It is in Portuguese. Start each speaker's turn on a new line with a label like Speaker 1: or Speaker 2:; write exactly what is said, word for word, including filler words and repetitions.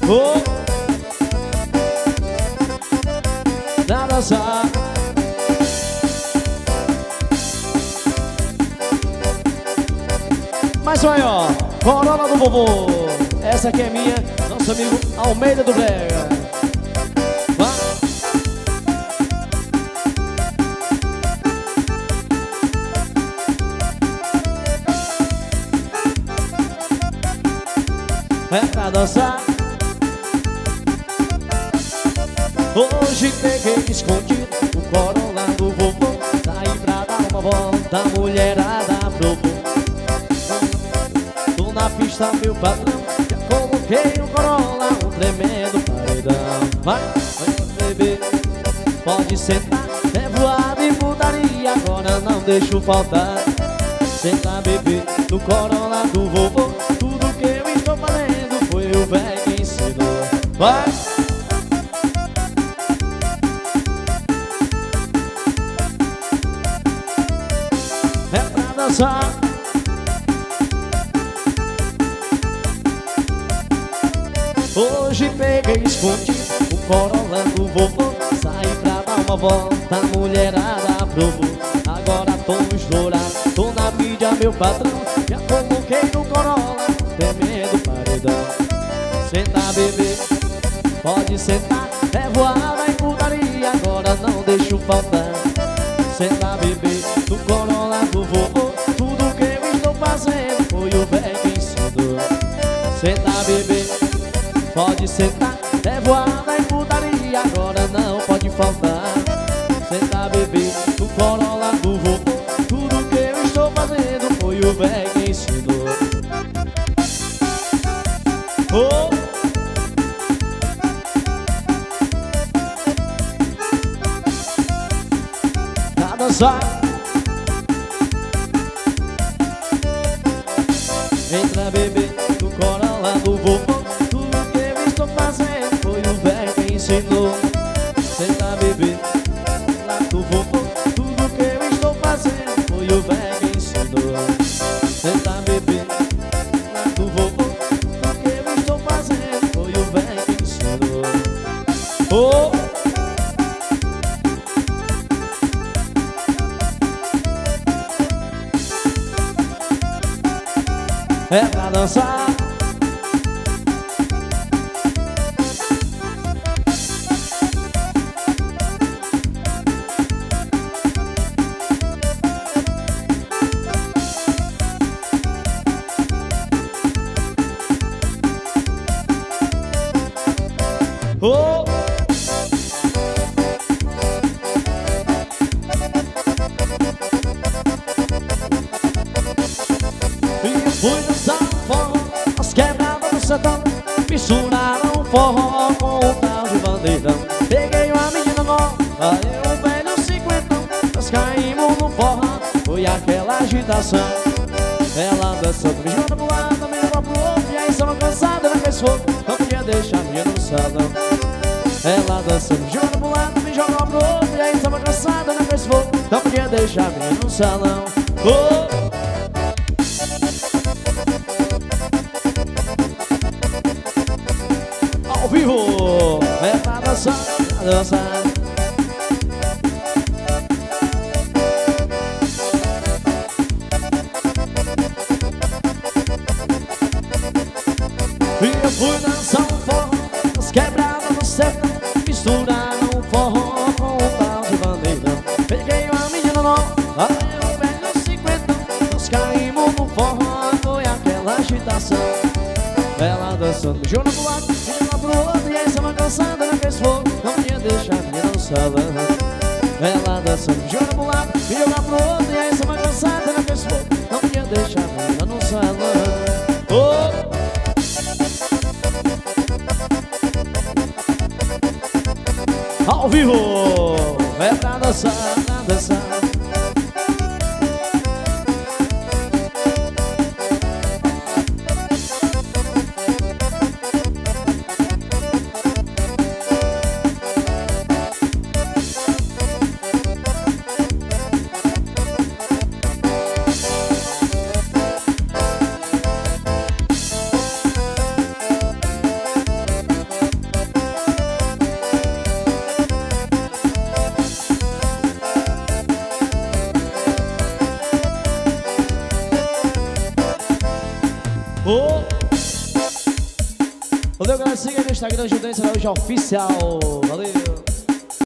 Speaker 1: Oh, pra dançar. Mais um aí, ó, Corolla do Vovô. Essa aqui é minha, nosso amigo Almeida do Brega. Vai. É pra dançar. Hoje peguei escondido o Corolla do Vovô. Saí pra dar uma volta, a mulherada provou. Tô na pista, meu patrão, já coloquei o Corolla, um tremendo paredão. Vai, vai, bebê, pode sentar, é voada e putaria, agora não deixo faltar. Senta, bebê, no Corolla do Vovô. Tudo que eu estou fazendo foi o velho que ensinou. Vai! É pra dançar. Hoje peguei escondido o Corolla do Vovô. Saí pra dar uma volta, a mulherada provou. Agora tô estourado, tô na mídia, meu patrão, já coloquei no Corolla, tremendo paredão. Senta, bebê, pode sentar, é voada e putaria, agora não deixo faltar. Senta, bebê, no Corolla do Vovô. Tudo que eu estou fazendo foi o velho que ensinou. Senta, bebê, pode sentar, é voada e putaria, agora não pode faltar. Senta, bebê, no Corolla do Vovô. Tudo que eu estou fazendo foi o velho que ensinou. Oh! Pra dançar. Entra, bebê, no Corolla do Vovô. Tudo que eu estou fazendo foi o velho que ensinou. Senta, bebê, lá do Vovô. Tudo que eu estou fazendo foi o velho que ensinou. Senta, bebê, lá do Vovô. Tudo que eu estou fazendo foi o velho que ensinou. Oh! É pra dançar. Oh! E fui dançar forró, as quebradas do sertão, misturaram o forró com o tal de bandeirão. Peguei uma menina nova, aí um velho cinquentão, nós caímos no forró, foi aquela agitação. Ela dançando, me jogando pro lado, me jogando pro outro, e aí estava cansada, ela fez fogo, não podia deixar a minha no salão. Ela dançando, me jogando pro lado, me jogando pro outro, e aí estava cansada, ela fez fogo, não podia deixar a minha no salão. Oh! Ao vivo, é pra dançar, pra dançar. E eu fui dançar um forró, as quebradas do sertão, misturaram o forró com o tal de bandeirão. Peguei uma menina nova, aí um velho cinquentão, nós caímos no forró, foi aquela agitação. Ela dançando, me jogando pro lado, me jogando pro outro, e aí estava cansada, ela fez fogo, não podia deixar a menina no salão. Ela dançando, me jogando pro lado, me jogando pro outro, e aí estava cansada, ela fez fogo, não podia deixar a menina no salão. Oh! Ao vivo, é pra dançar, pra dançar. Oh. Valeu, galera, siga aí no Instagram, Judência Araújo Oficial. Valeu.